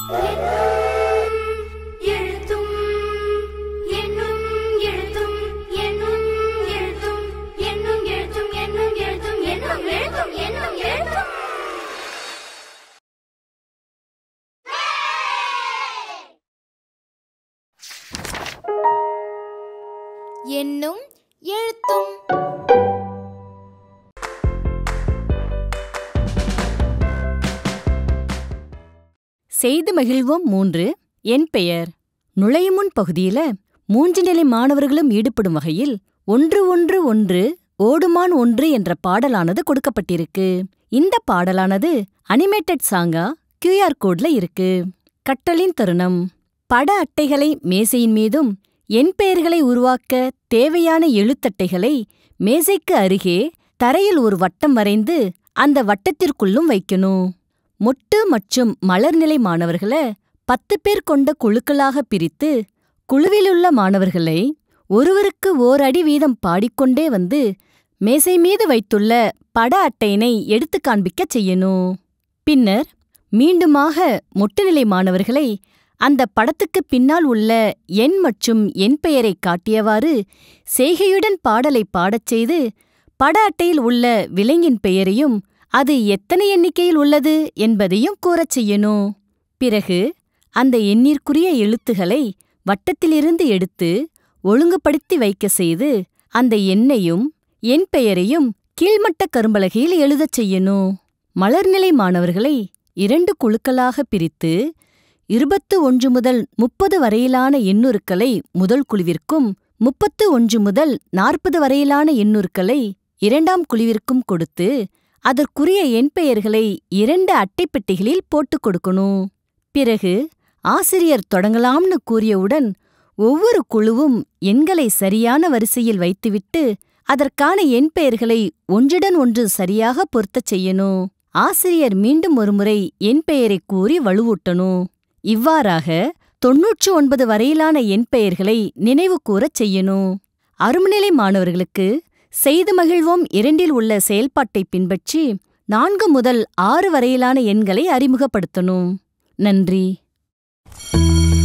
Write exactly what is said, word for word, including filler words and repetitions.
எண்ணும் எழுத்தும். செய்து மகிழ்வோம் மூன்று. என் பெயர். நுழையுமுன் பகுதியில மூன்று நிலை மாணவர்களும் ஈடுபடும் வகையில் ஒன்று ஒன்று ஒன்று ஓடுமான் ஒன்று என்ற பாடலானது கொடுக்கப்பட்டிருக்கு. இந்த பாடலானது அனிமேட்டட் சாங்கா கியூஆர் கோட்ல இருக்கு. கற்றலின் தருணம். பட அட்டைகளை மேசையின் மீதும் என் பெயர்களை உருவாக்க தேவையான எழுத்தட்டைகளை மேசைக்கு அருகே தரையில் ஒரு வட்டம் வரைந்து அந்த வட்டத்திற்குள்ளும் வைக்கணும். மொட்டு மற்றும் மலர்நிலை மாணவர்களை பத்து பேர் கொண்ட குழுக்களாக பிரித்து குழுவிலுள்ள மாணவர்களை ஒருவருக்கு ஓர் அடி வீதம் பாடிக்கொண்டே வந்து மேசை மீது வைத்துள்ள பட அட்டையினை எடுத்து காண்பிக்கச் செய்யணும். பின்னர் மீண்டுமாக மொட்டுநிலை மாணவர்களை அந்த படத்துக்கு பின்னால் உள்ள எண் மற்றும் என் பெயரை காட்டியவாறு செய்கையுடன் பாடலை பாடச் செய்து பட அட்டையில் உள்ள விலங்கின் பெயரையும் அது எத்தனை எண்ணிக்கையில் உள்ளது என்பதையும் கூறச் செய்யணும். பிறகு அந்த எண்ணிற்குரிய எழுத்துகளை வட்டத்திலிருந்து எடுத்து ஒழுங்குபடுத்தி வைக்க செய்து அந்த எண்ணையும் என் பெயரையும் கீழ்மட்ட கரும்பலகையில் எழுதச் செய்யணும். மலர்நிலை மாணவர்களை இரண்டு குழுக்களாக பிரித்து இருபத்து ஒன்று முதல் முப்பது வரையிலான எண்ணுருக்களை முதல் குழுவிற்கும் முப்பத்து ஒன்று முதல் நாற்பது வரையிலான எண்ணுருக்களை இரண்டாம் குழுவிற்கும் கொடுத்து அதற்குரிய எண் பெயர்களை இரண்டு அட்டைப்பெட்டிகளில் போட்டுக் கொடுக்கணும். பிறகு ஆசிரியர் தொடங்கலாம்னு கூறியவுடன் ஒவ்வொரு குழுவும் எண்களை சரியான வரிசையில் வைத்துவிட்டு அதற்கான எண் பெயர்களை ஒன்றுடன் ஒன்று சரியாக பொருத்தச் செய்யணும். ஆசிரியர் மீண்டும் ஒருமுறை எண் பெயரை கூறி வலுவூட்டணும். இவ்வாறாக தொன்னூற்று ஒன்பது வரையிலான எண் பெயர்களை நினைவு கூறச் செய்யணும். அருமநிலை மாணவர்களுக்கு செய்து மகிழ்வோம் இரண்டில் உள்ள செயல்பாட்டை பின்பற்றி நான்கு முதல் ஆறு வரையிலான எண்களை அறிமுகப்படுத்தணும். நன்றி.